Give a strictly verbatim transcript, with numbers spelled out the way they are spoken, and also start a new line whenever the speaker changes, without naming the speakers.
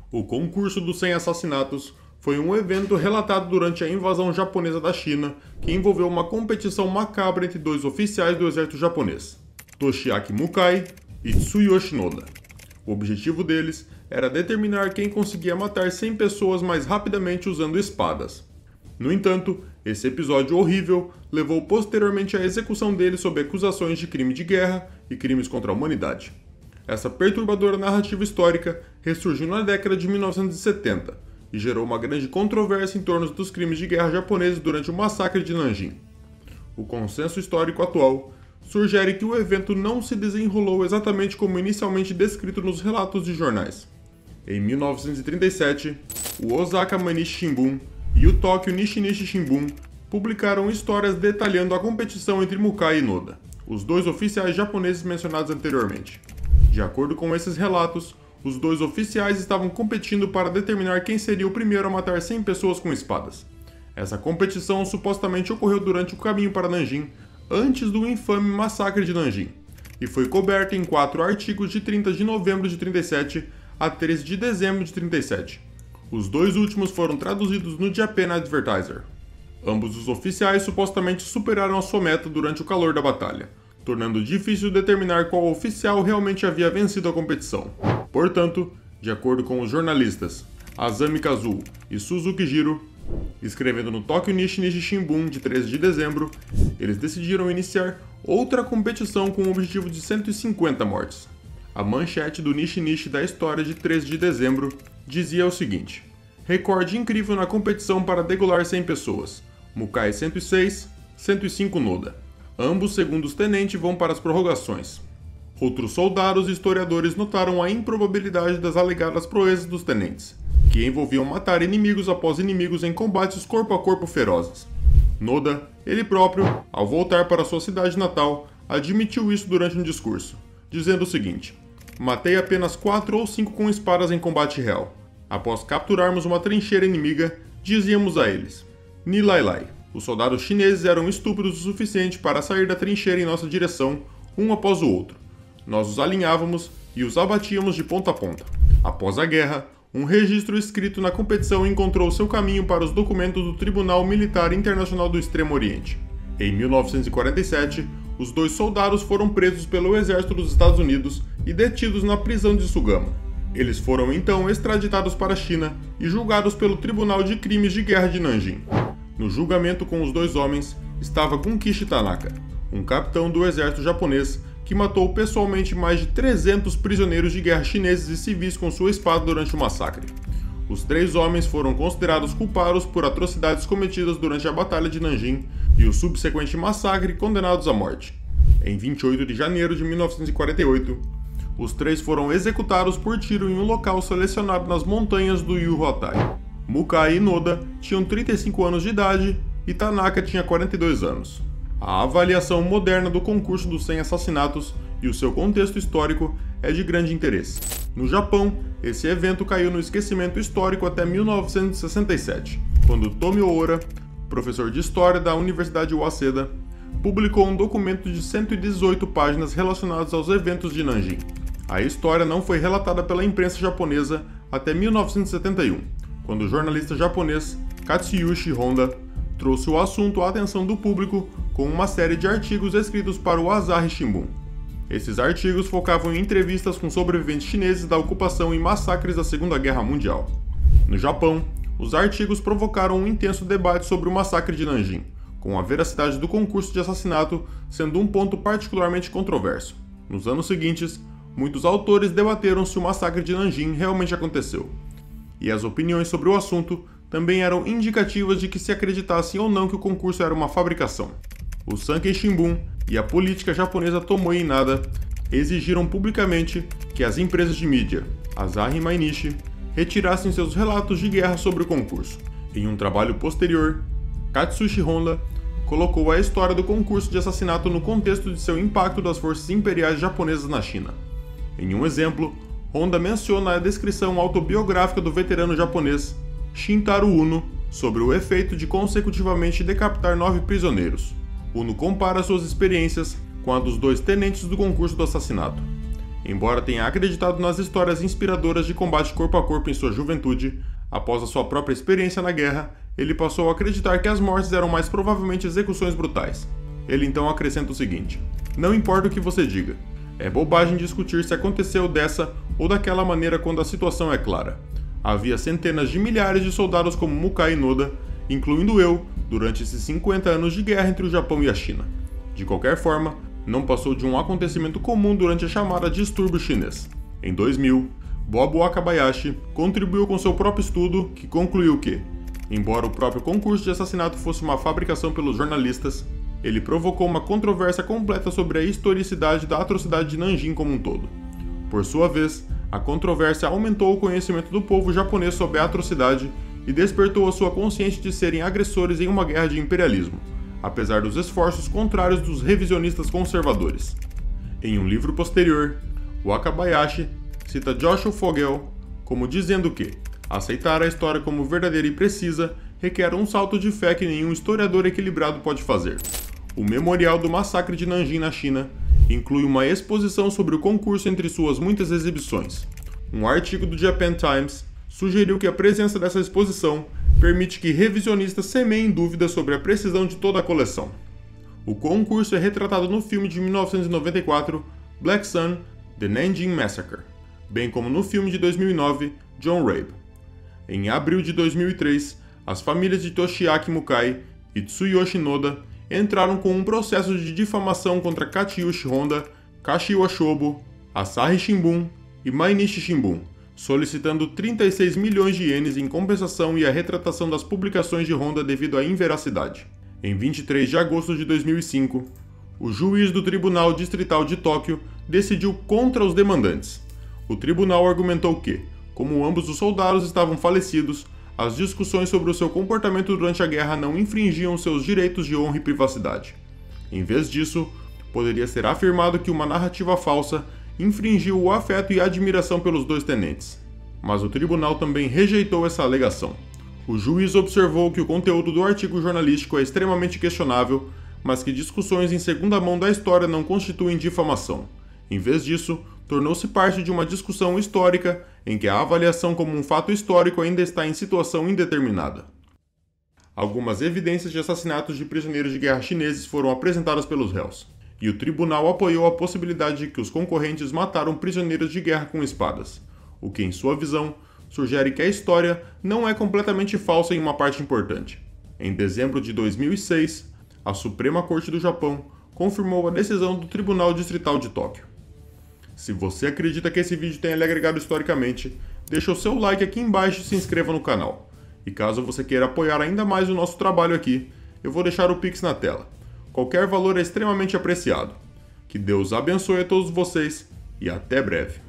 O concurso dos cem assassinatos foi um evento relatado durante a invasão japonesa da China que envolveu uma competição macabra entre dois oficiais do exército japonês, Toshiaki Mukai e Tsuyoshi Noda. O objetivo deles era determinar quem conseguia matar cem pessoas mais rapidamente usando espadas. No entanto, esse episódio horrível levou posteriormente à execução deles sob acusações de crime de guerra e crimes contra a humanidade. Essa perturbadora narrativa histórica ressurgiu na década de mil novecentos e setenta e gerou uma grande controvérsia em torno dos crimes de guerra japoneses durante o massacre de Nanjing. O consenso histórico atual sugere que o evento não se desenrolou exatamente como inicialmente descrito nos relatos de jornais. Em mil novecentos e trinta e sete, o Osaka Mainichi Shimbun e o Tokyo Nishi-Nishi Shimbun publicaram histórias detalhando a competição entre Mukai e Noda, os dois oficiais japoneses mencionados anteriormente. De acordo com esses relatos, os dois oficiais estavam competindo para determinar quem seria o primeiro a matar cem pessoas com espadas. Essa competição supostamente ocorreu durante o caminho para Nanjing, antes do infame massacre de Nanjing, e foi coberta em quatro artigos de trinta de novembro de trinta e sete a treze de dezembro de trinta e sete. Os dois últimos foram traduzidos no Japan Advertiser. Ambos os oficiais supostamente superaram a sua meta durante o calor da batalha, tornando difícil determinar qual oficial realmente havia vencido a competição. Portanto, de acordo com os jornalistas Azami Kazuo e Suzuki Jiro, escrevendo no Tokyo Nishi-Nishi Shimbun de treze de dezembro, eles decidiram iniciar outra competição com o objetivo de cento e cinquenta mortes. A manchete do Nishi-Nishi da história de treze de dezembro dizia o seguinte: recorde incrível na competição para degolar cem pessoas. Mukai cento e seis, cento e cinco Noda. Ambos segundos tenente vão para as prorrogações. Outros soldados e historiadores notaram a improbabilidade das alegadas proezas dos tenentes, que envolviam matar inimigos após inimigos em combates corpo a corpo ferozes. Noda, ele próprio, ao voltar para sua cidade natal, admitiu isso durante um discurso, dizendo o seguinte: matei apenas quatro ou cinco com espadas em combate real. Após capturarmos uma trincheira inimiga, dizíamos a eles: Ni Lai Lai. Os soldados chineses eram estúpidos o suficiente para sair da trincheira em nossa direção, um após o outro. Nós os alinhávamos e os abatíamos de ponta a ponta. Após a guerra, um registro escrito na competição encontrou seu caminho para os documentos do Tribunal Militar Internacional do Extremo Oriente. Em mil novecentos e quarenta e sete, os dois soldados foram presos pelo exército dos Estados Unidos e detidos na prisão de Sugama. Eles foram então extraditados para a China e julgados pelo Tribunal de Crimes de Guerra de Nanjing. No julgamento com os dois homens estava Gunkichi Tanaka, um capitão do exército japonês que matou pessoalmente mais de trezentos prisioneiros de guerra chineses e civis com sua espada durante o massacre. Os três homens foram considerados culpados por atrocidades cometidas durante a Batalha de Nanjing e o subsequente massacre condenados à morte. Em vinte e oito de janeiro de mil novecentos e quarenta e oito, os três foram executados por tiro em um local selecionado nas montanhas do Yuhuatai. Mukai e Noda tinham trinta e cinco anos de idade e Tanaka tinha quarenta e dois anos. A avaliação moderna do concurso dos cem assassinatos e o seu contexto histórico é de grande interesse. No Japão, esse evento caiu no esquecimento histórico até mil novecentos e sessenta e sete, quando Tomio Ora, professor de História da Universidade Waseda, publicou um documento de cento e dezoito páginas relacionadas aos eventos de Nanjing. A história não foi relatada pela imprensa japonesa até mil novecentos e setenta e um, quando o jornalista japonês Katsuyoshi Honda trouxe o assunto à atenção do público com uma série de artigos escritos para o Asahi Shimbun. Esses artigos focavam em entrevistas com sobreviventes chineses da ocupação e massacres da Segunda Guerra Mundial. No Japão, os artigos provocaram um intenso debate sobre o massacre de Nanjing, com a veracidade do concurso de assassinato sendo um ponto particularmente controverso. Nos anos seguintes, muitos autores debateram se o massacre de Nanjing realmente aconteceu, e as opiniões sobre o assunto também eram indicativas de que se acreditasse ou não que o concurso era uma fabricação. O Sankei Shimbun e a política japonesa Tomoe Inada exigiram publicamente que as empresas de mídia, Asahi e Mainichi, retirassem seus relatos de guerra sobre o concurso. Em um trabalho posterior, Katsushi Honda colocou a história do concurso de assassinato no contexto de seu impacto das forças imperiais japonesas na China. Em um exemplo, Honda menciona a descrição autobiográfica do veterano japonês Shintaro Uno sobre o efeito de consecutivamente decapitar nove prisioneiros. Uno compara suas experiências com a dos dois tenentes do concurso do assassinato. Embora tenha acreditado nas histórias inspiradoras de combate corpo a corpo em sua juventude, após a sua própria experiência na guerra, ele passou a acreditar que as mortes eram mais provavelmente execuções brutais. Ele então acrescenta o seguinte: não importa o que você diga, é bobagem discutir se aconteceu dessa ou daquela maneira quando a situação é clara. Havia centenas de milhares de soldados como Mukai e Noda, incluindo eu, durante esses cinquenta anos de guerra entre o Japão e a China. De qualquer forma, não passou de um acontecimento comum durante a chamada distúrbio chinês. Em dois mil, Bob Wakabayashi contribuiu com seu próprio estudo que concluiu que, embora o próprio concurso de assassinato fosse uma fabricação pelos jornalistas, ele provocou uma controvérsia completa sobre a historicidade da atrocidade de Nanjing como um todo. Por sua vez, a controvérsia aumentou o conhecimento do povo japonês sobre a atrocidade e despertou a sua consciência de serem agressores em uma guerra de imperialismo, apesar dos esforços contrários dos revisionistas conservadores. Em um livro posterior, Wakabayashi cita Joshua Fogel como dizendo que aceitar a história como verdadeira e precisa requer um salto de fé que nenhum historiador equilibrado pode fazer. O Memorial do Massacre de Nanjing na China inclui uma exposição sobre o concurso entre suas muitas exibições. Um artigo do Japan Times sugeriu que a presença dessa exposição permite que revisionistas semeiem dúvidas sobre a precisão de toda a coleção. O concurso é retratado no filme de mil novecentos e noventa e quatro, Black Sun, The Nanjing Massacre, bem como no filme de dois mil e nove, John Rabe. Em abril de dois mil e três, as famílias de Toshiaki Mukai e Tsuyoshi Noda entraram com um processo de difamação contra Katsuyoshi Honda, Kashiwa Shobo, Asahi Shimbun e Mainichi Shimbun, solicitando trinta e seis milhões de ienes em compensação e a retratação das publicações de Honda devido à inveracidade. Em vinte e três de agosto de dois mil e cinco, o juiz do Tribunal Distrital de Tóquio decidiu contra os demandantes. O tribunal argumentou que, como ambos os soldados estavam falecidos, as discussões sobre o seu comportamento durante a guerra não infringiam seus direitos de honra e privacidade. Em vez disso, poderia ser afirmado que uma narrativa falsa infringiu o afeto e a admiração pelos dois tenentes. Mas o tribunal também rejeitou essa alegação. O juiz observou que o conteúdo do artigo jornalístico é extremamente questionável, mas que discussões em segunda mão da história não constituem difamação. Em vez disso, tornou-se parte de uma discussão histórica em que a avaliação como um fato histórico ainda está em situação indeterminada. Algumas evidências de assassinatos de prisioneiros de guerra chineses foram apresentadas pelos réus, e o tribunal apoiou a possibilidade de que os concorrentes mataram prisioneiros de guerra com espadas, o que, em sua visão, sugere que a história não é completamente falsa em uma parte importante. Em dezembro de dois mil e seis, a Suprema Corte do Japão confirmou a decisão do Tribunal Distrital de Tóquio. Se você acredita que esse vídeo tenha lhe agregado historicamente, deixa o seu like aqui embaixo e se inscreva no canal. E caso você queira apoiar ainda mais o nosso trabalho aqui, eu vou deixar o Pix na tela. Qualquer valor é extremamente apreciado. Que Deus abençoe a todos vocês e até breve.